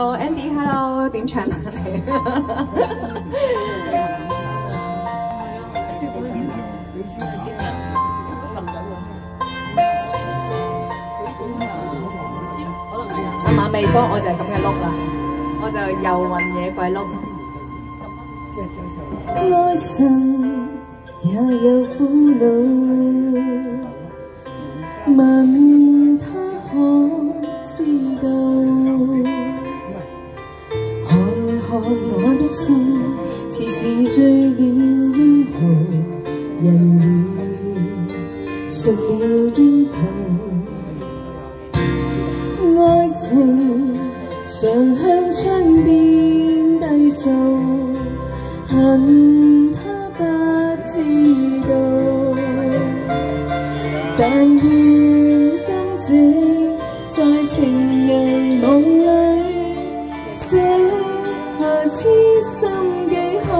哦 ，Andy，Hello， 點唱啊你？馬尾歌我就係咁嘅碌啦，我就遊魂野鬼碌。愛神也有苦惱，問他可知道？看看我的心，似是醉了櫻桃，人如熟了櫻桃。愛情常向窗邊低訴，恨他不知道。但願今夕在情人夢裏，寫下痴心記號。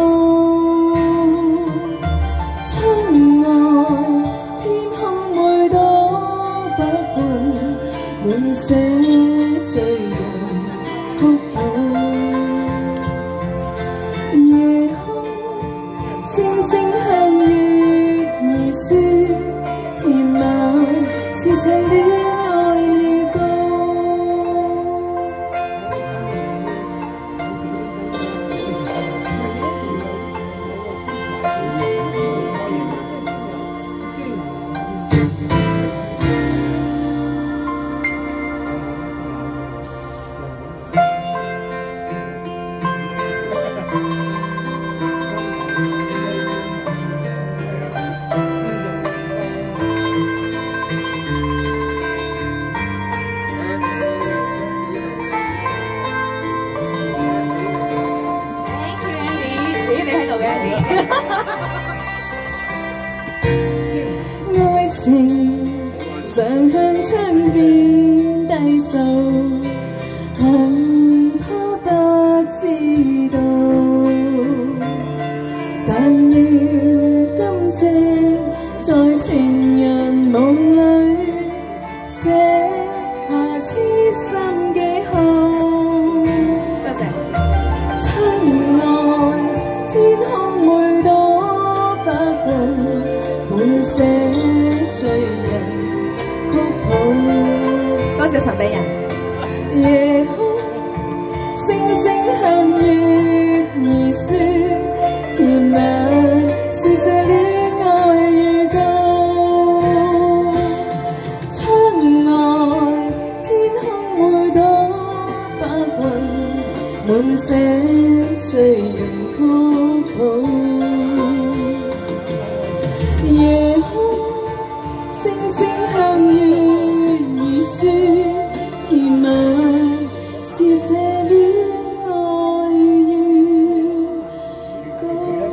窗外天空每朵百魂，滿寫醉人曲譜。夜空星星向月兒説，甜蜜是這戀愛預告。愛情常向窗邊低訴，恨他不知道。但願今夕在情人夢裏，寫下痴心記號。多謝。窗外天空每朵百魂，滿寫醉人曲譜。多謝神秘人。夜空星星向月兒説，甜蜜是這戀愛預告。窗外天空每朵百魂，滿寫醉人曲譜。夜空星星向月兒説，甜蜜是這戀愛預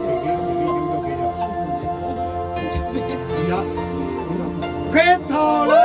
告。